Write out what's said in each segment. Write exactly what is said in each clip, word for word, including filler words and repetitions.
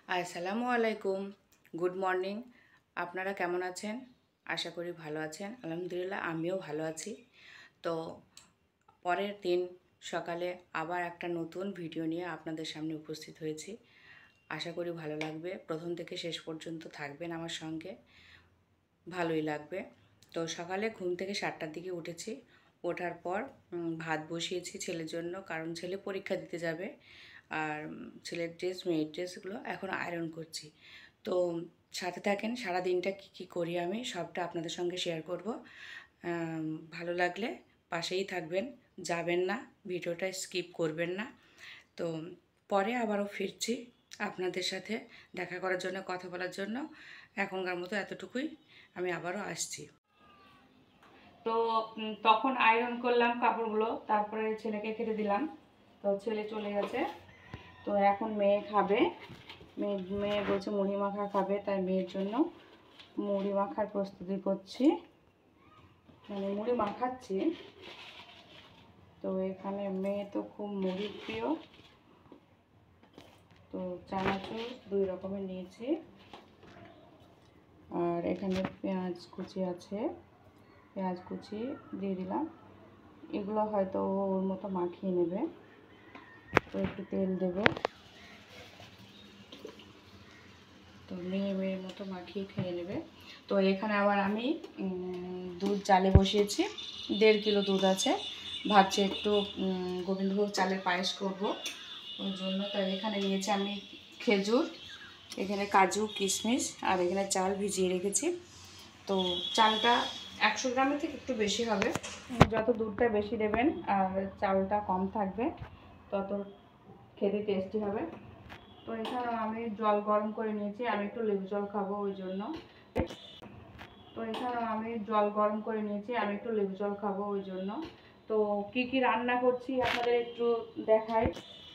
আসসালামু আলাইকুম, good morning. আপনারা কেমন আছেন? আশা করি ভালো আছেন। আলহামদুলিল্লাহ আমিও ভালো আছি। তো পরের দিন সকালে আবার একটা নতুন ভিডিও নিয়ে আপনাদের সামনে উপস্থিত হয়েছি। আশা করি ভালো লাগবে। প্রথম থেকে শেষ পর্যন্ত থাকবেন আমার সঙ্গে, ভালোই লাগবে। তো সকালে ঘুম থেকে সাতটার দিকে উঠেছি। ওঠার পর ভাত বসিয়েছি ছেলের জন্য, কারণ ছেলে পরীক্ষা দিতে যাবে। আর ছেলের ড্রেস, মেয়ের ড্রেসগুলো এখন আয়রন করছি। তো সাথে থাকেন, সারা দিনটা কী কী করি আমি সবটা আপনাদের সঙ্গে শেয়ার করব। ভালো লাগলে পাশেই থাকবেন, যাবেন না, ভিডিওটা স্কিপ করবেন না। তো পরে আবারও ফিরছি আপনাদের সাথে দেখা করার জন্য, কথা বলার জন্য। এখনকার মতো এতটুকুই, আমি আবারও আসছি। তো তখন আয়রন করলাম কাপড়গুলো, তারপরে ছেলেকে খেতে দিলাম। তো ছেলে চলে গেছে। তো এখন মেয়ে খাবে। মেয়ে মেয়ে বলছে মুড়ি মাখা খাবে, তাই মেয়ের জন্য মুড়ি মাখার প্রস্তুতি করছি, মানে মুড়ি মাখাচ্ছি। তো এখানে মেয়ে তো খুব মুড়ি প্রিয়, তো চানাচুর দুই রকমের নিয়েছি। আর এখানে পেঁয়াজ কুচি আছে, পেঁয়াজ কুচি দিয়ে দিলাম। এগুলো হয়তো ওর মতো মাখিয়ে নেবে, তো একটু তেল দেবো। তো মেয়ে মেয়ের মতো মাখিয়ে খেয়ে নেবে। তো এখানে আবার আমি দুধ জালে বসিয়েছি, দেড় কিলো দুধ আছে। ভাবছি একটু গোবিন্দভোগ চালের পায়েস করব ওর জন্য। তাই এখানে নিয়েছি আমি খেজুর, এখানে কাজু কিশমিশ, আর এখানে চাল ভিজিয়ে রেখেছি। তো চালটা একশো গ্রামের থেকে একটু বেশি হবে। যত দুধটা বেশি দেবেন আর চালটা কম থাকবে, তত খেতে টেস্টি হবে। তো এখানে আমি জল গরম করে নিয়েছি, আমি একটু লেবু জল খাবো ওই জন্য। তো এখানে আমি জল গরম করে নিয়েছি, আমি একটু লেবু জল খাবো ওই জন্য। তো কি কি রান্না করছি আপনাদের একটু দেখাই।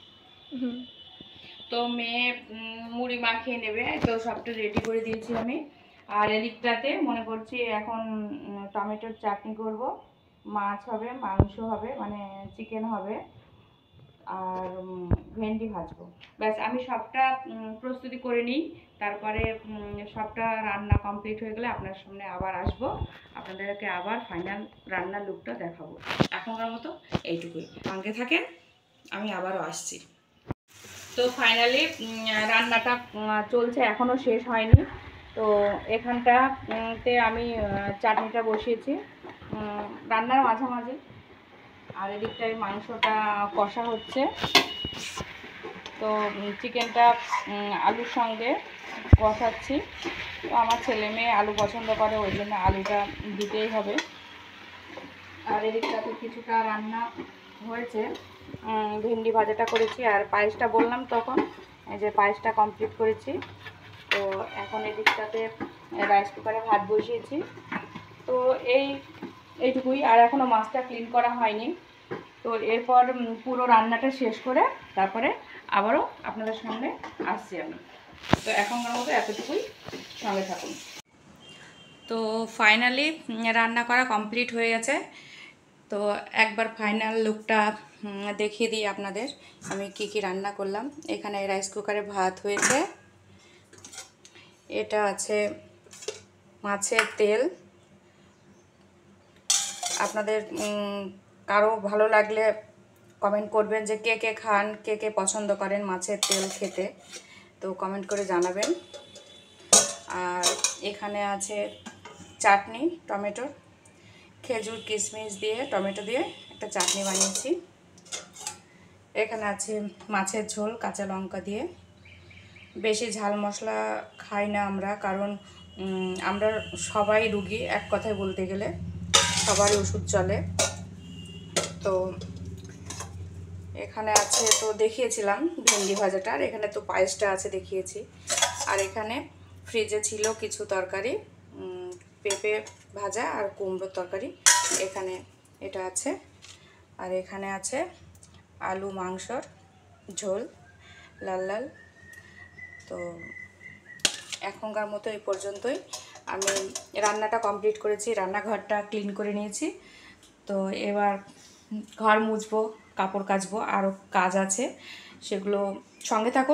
তো মেয়ে মুড়ি মাখিয়ে নেবে, তো সবটা রেডি করে দিয়েছি আমি। আর এদিকটাতে মনে করছি এখন টমেটোর চাটনি করব, মাছ হবে, মাংস হবে, মানে চিকেন হবে, আর ভেন্ডি ভাজবো। ব্যাস, আমি সবটা প্রস্তুতি করে নিই, তারপরে সবটা রান্না কমপ্লিট হয়ে গেলে আপনার সামনে আবার আসব, আপনাদেরকে আবার ফাইনাল রান্নার লুকটা দেখাবো। এখনকার মতো এইটুকুই, সঙ্গে থাকেন, আমি আবারও আসছি। তো ফাইনালি রান্নাটা চলছে, এখনও শেষ হয়নি। তো এখানটাতে আমি চাটনিটা বসিয়েছি রান্নার মাঝামাঝি, আর এদিকটায় মাংসটা কষা হচ্ছে। তো চিকেনটা আলুর সঙ্গে কষাচ্ছি। তো আমার ছেলে মেয়ে আলু পছন্দ করে, ওই জন্য আলুটা দিতেই হবে। আর এদিকটাতে কিছুটা রান্না হয়েছে, ভেন্ডি ভাজাটা করেছি, আর পায়েসটা বললাম তখন, এই যে পায়েসটা কমপ্লিট করেছি। তো এখন এদিকটাতে রাইস কুকারে ভাত বসিয়েছি। তো এই এইটুকুই, আর এখনও মাছটা ক্লিন করা হয়নি। তো এরপর পুরো রান্নাটা শেষ করে তারপরে আবারও আপনাদের সামনে আসছি আমি। তো এখনকার মতো এতটুকুই, সঙ্গে থাকুন। তো ফাইনালি রান্না করা কমপ্লিট হয়ে গেছে। তো একবার ফাইনাল লুকটা দেখিয়ে দিই আপনাদের, আমি কি কি রান্না করলাম। এখানে রাইস কুকারে ভাত হয়েছে, এটা আছে মাছের তেল। আপনাদের কারো ভালো লাগলে কমেন্ট করবেন যে কে কে খান, কে কে পছন্দ করেন মাছের তেল খেতে, তো কমেন্ট করে জানাবেন। আর এখানে আছে চাটনি, টমেটোর, খেজুর কিশমিশ দিয়ে টমেটো দিয়ে একটা চাটনি বানিয়েছি। এখানে আছে মাছের ঝোল কাঁচা লঙ্কা দিয়ে। বেশি ঝাল মশলা খাই না আমরা, কারণ আমরা সবাই রুগী, এক কথায় বলতে গেলে সবারই ওষুধ চলে। তো এখানে আছে, তো দেখিয়েছিলাম ভেন্ডি ভাজাটা, আর এখানে তো পায়েসটা আছে দেখিয়েছি। আর এখানে ফ্রিজে ছিল কিছু তরকারি, পেঁপে ভাজা আর কুমড়োর তরকারি, এখানে এটা আছে। আর এখানে আছে আলু মাংসর ঝোল, লাল লাল। তো এখনকার মতো এই পর্যন্তই, আমি রান্নাটা কমপ্লিট করেছি, রান্নাঘরটা ক্লিন করে নিয়েছি। তো এবার ঘর মুছবো, কাপড় কাচবো, আরও কাজ আছে, সেগুলো সঙ্গে থাকুন,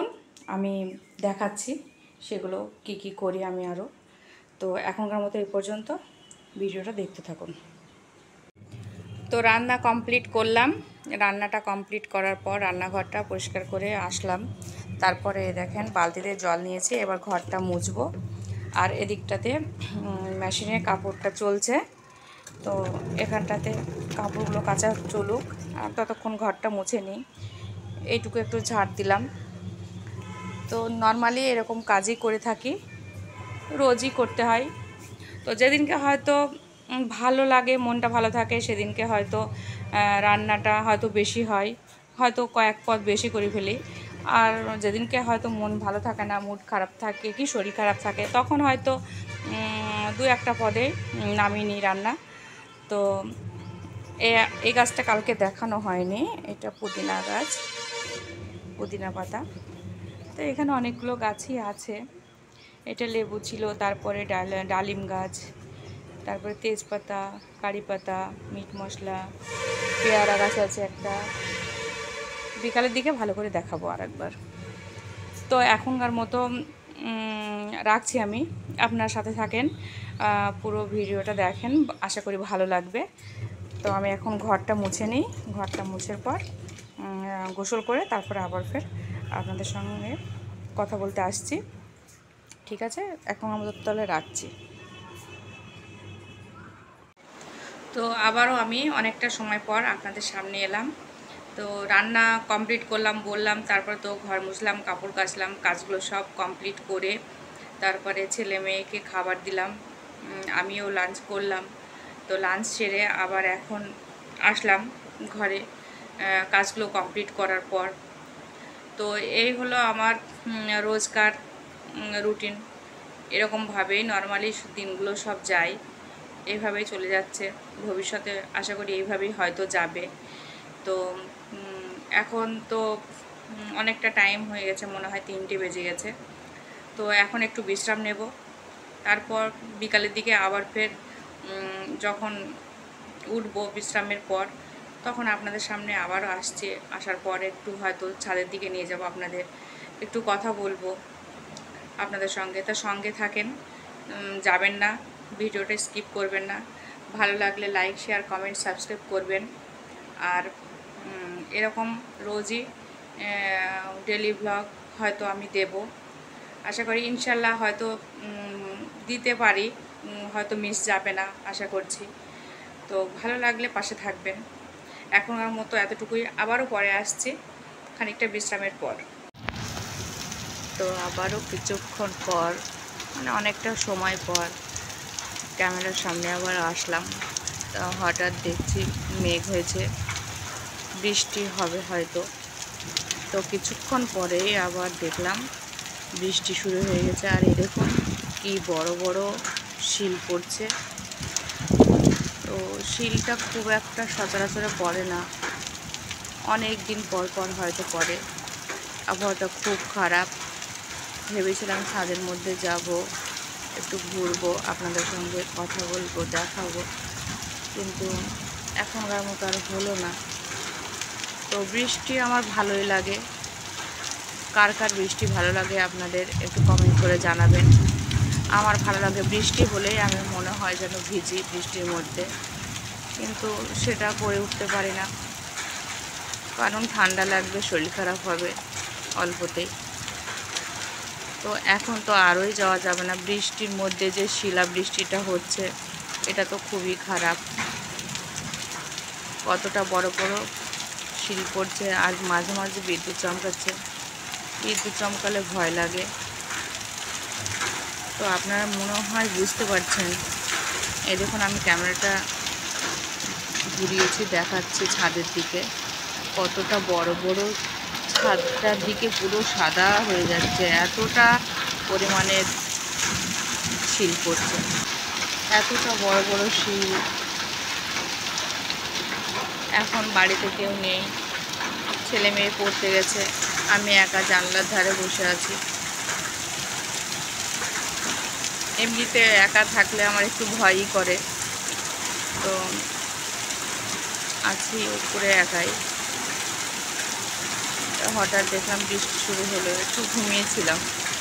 আমি দেখাচ্ছি সেগুলো কি কি করি আমি আরও। তো এখনকার মতো এই পর্যন্ত, ভিডিওটা দেখতে থাকুন। তো রান্না কমপ্লিট করলাম, রান্নাটা কমপ্লিট করার পর রান্নাঘরটা পরিষ্কার করে আসলাম। তারপরে দেখেন বালতিতে জল নিয়েছি, এবার ঘরটা মুছবো। আর এদিকটাতে মেশিনে কাপড়টা চলছে, তো এখানটাতে কাপড়গুলো কাচা চলুক, আর ততক্ষণ ঘরটা মুছে নিই। এইটুকু একটু ঝাড় দিলাম। তো নর্মালি এরকম কাজই করে থাকি, রোজই করতে হয়। তো যেদিনকে হয়তো ভালো লাগে, মনটা ভালো থাকে, সেদিনকে হয়তো রান্নাটা হয়তো বেশি হয়, হয়তো কয়েক পদ বেশি করে ফেলি। আর যেদিনকে হয়তো মন ভালো থাকে না, মুড খারাপ থাকে কি শরীর খারাপ থাকে, তখন হয়তো দু একটা পদে নামিয়ে নিই রান্না। তো এই গাছটা কালকে দেখানো হয়নি, এটা পুদিনা গাছ, পুদিনা পাতা। তো এখানে অনেকগুলো গাছই আছে। এটা লেবু ছিল, তারপরে ডাল ডালিম গাছ, তারপরে তেজপাতা, কারি পাতা, মিট মশলা, পেয়ারা গাছ আছে একটা। বিকালের দিকে ভালো করে দেখাবো আর একবার। তো এখনকার মতো রাখছি আমি, আপনার সাথে থাকেন, পুরো ভিডিওটা দেখেন, আশা করি ভালো লাগবে। তো আমি এখন ঘরটা মুছে নিই, ঘরটা মুছের পর গোসল করে তারপরে আবার ফের আপনাদের সঙ্গে কথা বলতে আসছি। ঠিক আছে, এখন আমাদের তলে রাখছি। তো আবারও আমি অনেকটা সময় পর আপনাদের সামনে এলাম। তো রান্না কমপ্লিট করলাম বললাম, তারপর তো ঘর মুছলাম, কাপড় কাচলাম, কাজগুলো সব কমপ্লিট করে তারপরে ছেলে মেয়েকে খাবার দিলাম, আমিও লাঞ্চ করলাম। তো লাঞ্চ সেরে আবার এখন আসলাম ঘরে কাজগুলো কমপ্লিট করার পর। তো এই হলো আমার রোজকার রুটিন। এরকমভাবেই নর্মালি দিনগুলো সব যায়, এইভাবেই চলে যাচ্ছে। ভবিষ্যতে আশা করি এইভাবেই হয়তো যাবে। তো এখন তো অনেকটা টাইম হয়ে গেছে, মনে হয় তিনটে বেজে গেছে। তো এখন একটু বিশ্রাম নেব, তারপর বিকালের দিকে আবার ফের যখন উঠবো বিশ্রামের পর, তখন আপনাদের সামনে আবারও আসছে। আসার পর একটু হয়তো ছাদের দিকে নিয়ে যাব, আপনাদের একটু কথা বলবো আপনাদের সঙ্গে। তা সঙ্গে থাকেন, যাবেন না, ভিডিওটা স্কিপ করবেন না। ভালো লাগলে লাইক, শেয়ার, কমেন্ট, সাবস্ক্রাইব করবেন। আর এরকম রোজই ডেলি ব্লগ হয়তো আমি দেব, আশা করি ইনশাল্লাহ হয়তো দিতে পারি, হয়তো মিস যাবে না আশা করছি। তো ভালো লাগলে পাশে থাকবেন। এখনকার মতো এতটুকুই, আবারও পরে আসছি খানিকটা বিশ্রামের পর। তো আবারও কিছুক্ষণ পর, মানে অনেকটা সময় পর ক্যামেরার সামনে আবার আসলাম। তো হঠাৎ দেখছি মেঘ হয়েছে, বৃষ্টি হবে হয়তো। তো কিছুক্ষণ পরেই আবার দেখলাম বৃষ্টি শুরু হয়ে গেছে। আর এই দেখুন কি বড় বড় শিল পড়ছে। তো শিলটা খুব একটা সচরাচর পড়ে না, অনেক দিন পর পর হয়তো পড়ে। আবহাওয়াটা খুব খারাপ, ভেবেছিলাম ছাদের মধ্যে যাব, একটু ঘুরবো, আপনাদের সঙ্গে কথা বলবো, দেখাবো, কিন্তু এখনকার মতো আর হলো না। তো বৃষ্টি আমার ভালোই লাগে। কার কার বৃষ্টি ভালো লাগে আপনাদের একটু কমেন্ট করে জানাবেন। আমার ভালো লাগে, বৃষ্টি হলেই আমি মনে হয় যেন ভিজি বৃষ্টির মধ্যে, কিন্তু সেটা করে উঠতে পারি না, কারণ ঠান্ডা লাগবে, শরীর খারাপ হবে অল্পতেই। তো এখন তো আরোই যাওয়া যাবে না, বৃষ্টির মধ্যে যে শিলা বৃষ্টিটা হচ্ছে এটা তো খুবই খারাপ। কতটা বড় বড় শিল পড়ছে, আর মাঝে মাঝে বিদ্যুৎ চমকাচ্ছে, বিদ্যুৎ চমকালে ভয় লাগে। তো আপনারা মনে হয় বুঝতে পারছেন। এই দেখুন আমি ক্যামেরাটা ঘুরিয়েছি, দেখাচ্ছি ছাদের দিকে, কতটা বড় বড়, ছাদটার দিকে পুরো সাদা হয়ে যাচ্ছে, এতটা পরিমাণে শিল পড়ছে, এতটা বড় বড় শিল। এখন বাড়িতে কেউ নেই, ছেলে মেয়ে পড়তে গেছে, আমি একা জানলার ধারে বসে আছি। এমনিতে একা থাকলে আমার একটু ভয়ই করে, তো আছি উপরে একাই। হঠাৎ দেখলাম বৃষ্টি শুরু হলো, একটু ঘুমিয়েছিলাম।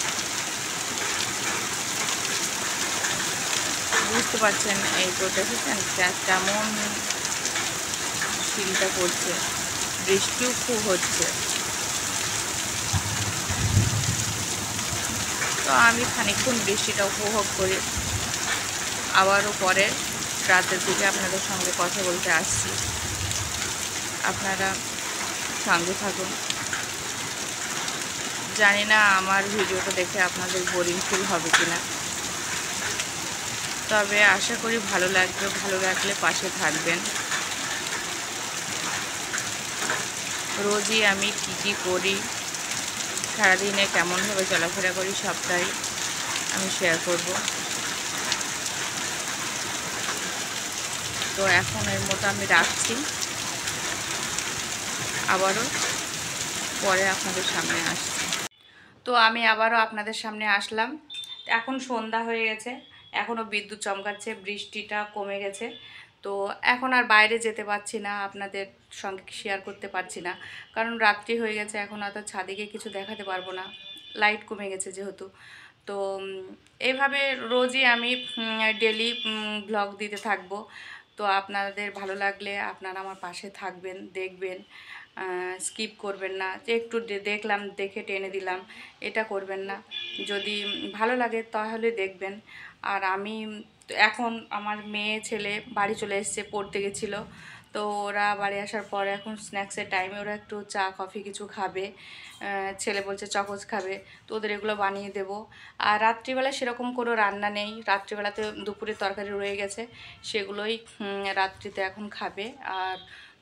বুঝতে পারছেন, এই তো দেখেছেন কেমন শীতটা পড়ছে, বৃষ্টিও খুব হচ্ছে। তো আমি খানিকক্ষণ বৃষ্টিটা উপভোগ করি, আবারও পরে রাতের দিকে আপনাদের সঙ্গে কথা বলতে আসছি। আপনারা সঙ্গে থাকুন। জানি না আমার ভিডিওটা দেখে আপনাদের বোরিং ফিল হবে কিনা, তবে আশা করি ভালো লাগবে। ভালো লাগলে পাশে থাকবেন। রোজই আমি কী কী করি, সারাদিনে কেমনভাবে চলাফেরা করি, সবটাই আমি শেয়ার করব। তো এখন এর মতো আমি রাখছি, আবারও পরে আপনাদের সামনে আসছি। তো আমি আবারও আপনাদের সামনে আসলাম। এখন সন্ধ্যা হয়ে গেছে, এখনও বিদ্যুৎ চমকাচ্ছে, বৃষ্টিটা কমে গেছে। তো এখন আর বাইরে যেতে পারছি না, আপনাদের সঙ্গে শেয়ার করতে পারছি না, কারণ রাত্রি হয়ে গেছে। এখন অত ছাদে গিয়ে কিছু দেখাতে পারবো না, লাইট কমে গেছে যেহেতু। তো এইভাবে রোজই আমি ডেলি ব্লগ দিতে থাকবো। তো আপনাদের ভালো লাগলে আপনারা আমার পাশে থাকবেন, দেখবেন, স্কিপ করবেন না যে একটু দেখলাম দেখে টেনে দিলাম, এটা করবেন না। যদি ভালো লাগে তাহলে দেখবেন। আর আমি এখন আমার মেয়ে ছেলে বাড়ি চলে এসেছে, পড়তে গেছিলো। তো ওরা বাড়ি আসার পর এখন স্ন্যাক্সের টাইমে ওরা একটু চা কফি কিছু খাবে, ছেলে বলছে চকোজ খাবে, তো ওদের এগুলো বানিয়ে দেব। আর রাত্রিবেলা সেরকম কোনো রান্না নেই, রাত্রিবেলাতে দুপুরের তরকারি রয়ে গেছে, সেগুলোই রাত্রিতে এখন খাবে। আর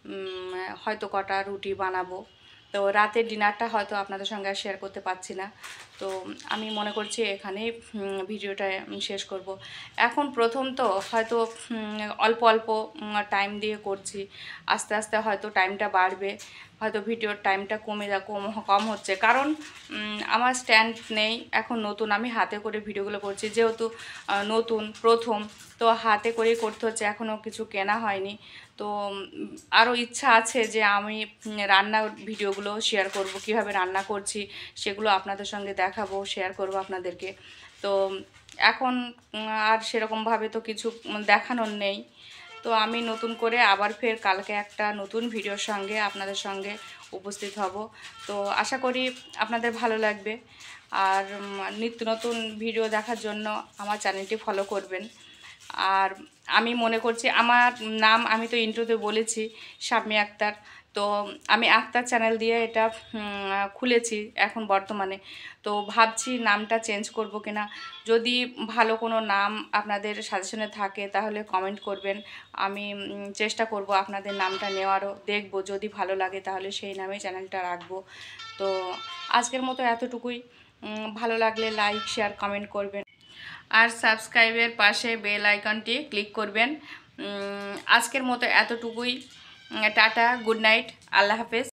হয়তো কটা রুটি বানাবো। তো রাতের ডিনারটা হয়তো আপনাদের সঙ্গে আর শেয়ার করতে পারছি না। তো আমি মনে করছি এখানেই ভিডিওটা শেষ করব। এখন প্রথম তো হয়তো অল্প অল্প টাইম দিয়ে করছি, আস্তে আস্তে হয়তো টাইমটা বাড়বে, হয়তো ভিডিওর টাইমটা কমে যা কম কম হচ্ছে, কারণ আমার স্ট্যান্ড নেই, এখন নতুন আমি হাতে করে ভিডিওগুলো করছি, যেহেতু নতুন প্রথম, তো হাতে করেই করতে হচ্ছে, এখনও কিছু কেনা হয়নি। তো আরও ইচ্ছা আছে যে আমি রান্নার ভিডিওগুলো শেয়ার করব, কিভাবে রান্না করছি সেগুলো আপনাদের সঙ্গে দেখাবো, শেয়ার করব আপনাদেরকে। তো এখন আর সেরকমভাবে তো কিছু দেখানোর নেই। তো আমি নতুন করে আবার ফের কালকে একটা নতুন ভিডিওর সঙ্গে আপনাদের সঙ্গে উপস্থিত হব। তো আশা করি আপনাদের ভালো লাগবে। আর নিত্য নতুন ভিডিও দেখার জন্য আমার চ্যানেলটি ফলো করবেন। আর আমি মনে করছি আমার নাম আমি তো ইন্ট্রোতে বলেছি শাম্মী আক্তার, তো আমি আক্তার চ্যানেল দিয়ে এটা খুলেছি এখন বর্তমানে। তো ভাবছি নামটা চেঞ্জ করব কিনা, যদি ভালো কোনো নাম আপনাদের সাজেশনে থাকে তাহলে কমেন্ট করবেন, আমি চেষ্টা করব আপনাদের নামটা নেওয়ারও, দেখব যদি ভালো লাগে তাহলে সেই নামে চ্যানেলটা রাখবো। তো আজকের মতো এতটুকুই। ভালো লাগলে লাইক শেয়ার কমেন্ট করবেন, আর সাবস্ক্রাইবের পাশে বেল আইকনটি ক্লিক করবেন। আজকের মতো এতটুকুই। টাটা, গুড নাইট, আল্লাহ হাফেজ।